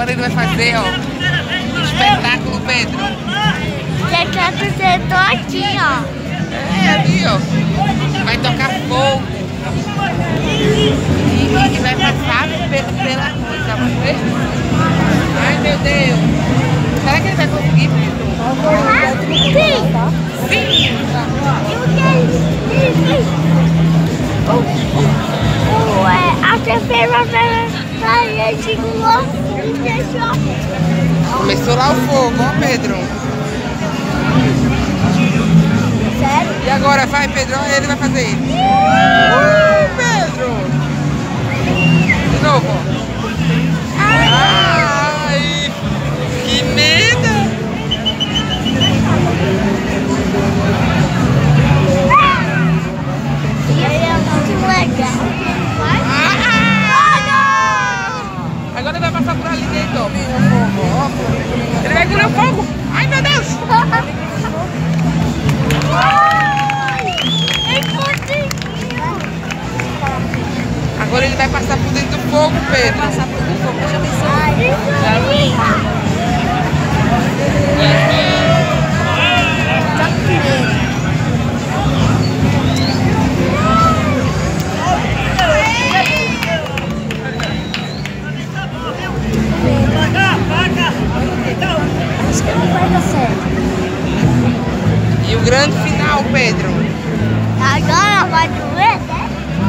Agora ele vai fazer, ó, um espetáculo, Pedro. Já quer fazer todinho, ó. É, ali, ó. Vai tocar fogo. E vai passar pela coisa, vai ver? Ai, meu Deus. Será que ele vai conseguir, Pedro? Sim. Sim. A terceira parede Começou lá o fogo, ó, Pedro. Sério? E agora vai, Pedro, ele vai fazer. Pedro! De novo, ó. Ai, que medo! E ele é muito legal. Agora ele vai passar por ali dentro, ó. Ele vai comer o fogo. Ai, meu Deus! Agora ele vai passar por dentro do fogo, Pedro. Vai passar por dentro do fogo, deixa eu ver. Acho que não vai dar certo. E o grande final, Pedro. Agora vai doer, né?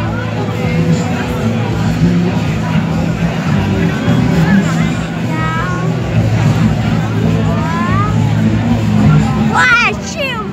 Ué, tio,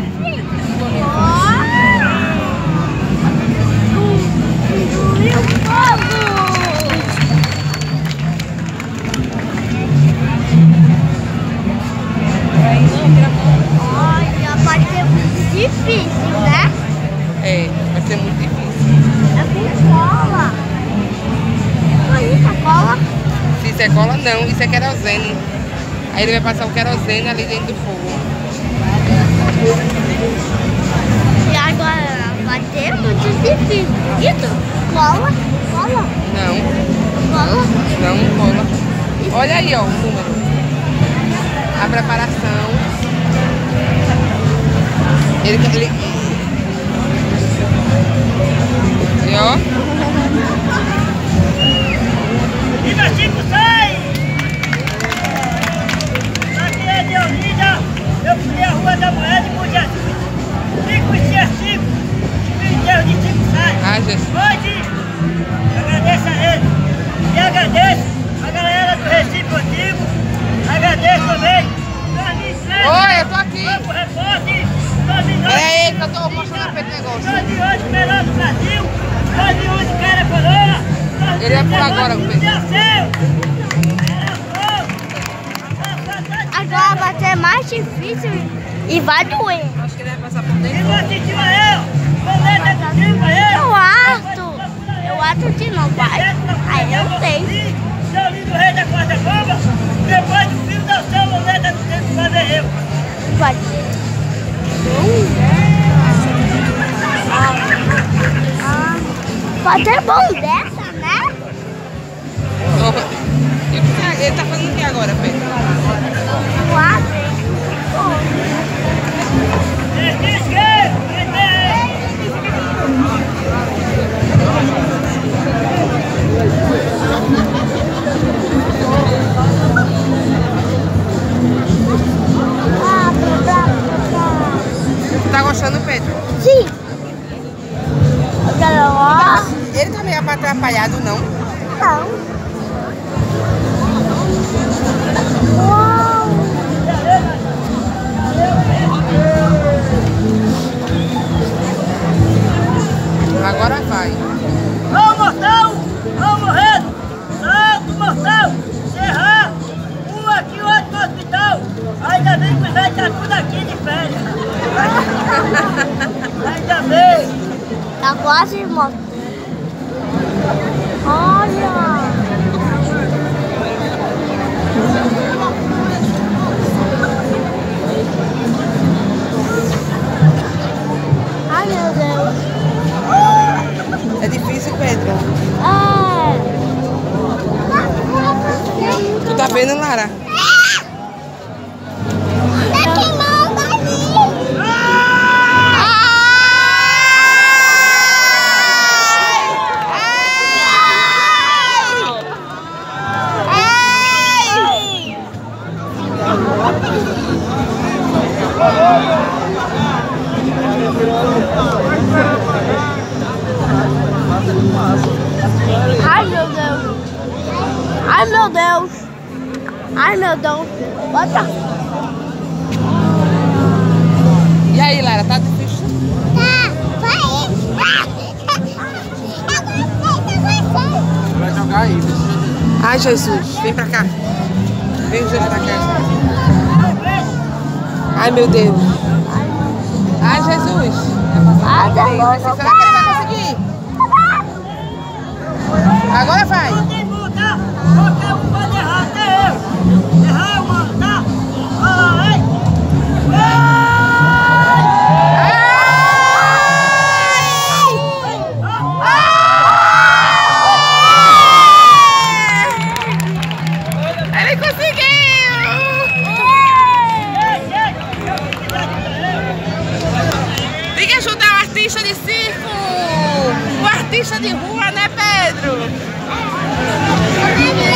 olha, pode ser muito difícil, né? É, vai ser muito difícil. É com cola. Olha isso, a cola. Se isso é cola, não. Isso é querosene. Aí ele vai passar o querosene ali dentro do fogo. E agora vai ter muito difícil. Isso? Cola? Cola? Não, Cola? não cola. Olha aí, ó, o número. A preparação. Ele... E ó. Viva Chico 6! Aqui é de Olinda, eu fui à Rua da Moeda e por Jesus. 5 e 5, Deus de Chico 6. Ah, Jesus. Hoje, agradeço a ele. E agradeço a galera do Recife Antigo. Agradeço também. 2013. Oi, eu tô aqui. Campo Repórter. 2009. Peraí, que eu tô mostrando a Pedro o negócio. 2008, melhor do Brasil. 2011, cara coroa. Ele vai pular agora, Pedro. Agora vai ser mais difícil e vai doer. Acho que ele vai passar por dentro. E não assistiu a eu? Boleta do filme a eu? Eu acho que não vai. Aí eu sei. Seu lindo rei da quarta bomba, depois do filme da seu boleta do tempo pra ver eu. Vai. Pode ser bom dessa, né? Ele tá fazendo o que agora, Pedro? Quatro. Tá gostando, Pedro? Sim. Agora, Ele tá meio atrapalhado, não? não. Uau. Agora vai. Ô mortal, ô morrendo, salto mortal, serrar, um aqui, outro no hospital. Ainda bem que os velhos tá tudo aqui de férias. Ainda bem. Tá quase morto. Olha. Ai, meu Deus. É difícil, Pedro. Ah. vendo, Lara? Tá queimando ali. Ai, meu Deus. Ai, meu Deus. Ai, meu Deus. Bota. E aí, Lara, tá difícil? Tá, vai. Vai jogar aí. Ai, Jesus, vem pra cá. Vem, Jesus, pra cá. Ai, meu Deus. Ai, Jesus. Ai, Será que ele vai conseguir? Agora vai. Qualquer um pode errar, até eu. Errar, mano, tá? Ai! Ele conseguiu! Tem que ajudar o artista de circo! O artista de rua, né, Pedro?